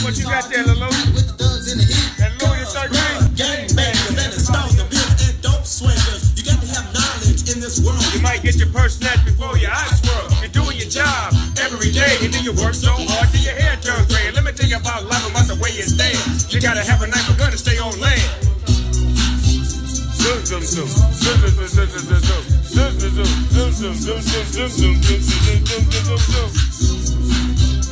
What you got there, Lulu? That Louis 13? Gangbangers and installers, the bills and dope swingers. You got to have knowledge in this world. You might get your purse snatched before your eyes swirl. You're doing your job every day, and then you work so hard till your hair turns gray. Let me tell you about life, about the way it stands. You gotta have a knife or gun to stay on land. Zoom, zoom, zoom. Zoom, zoom, zoom, zoom, zoom, zoom. Zoom, zoom, zoom, zoom, zoom, zoom, zoom, zoom, zoom, zoom, zoom, zoom, zoom, zoom.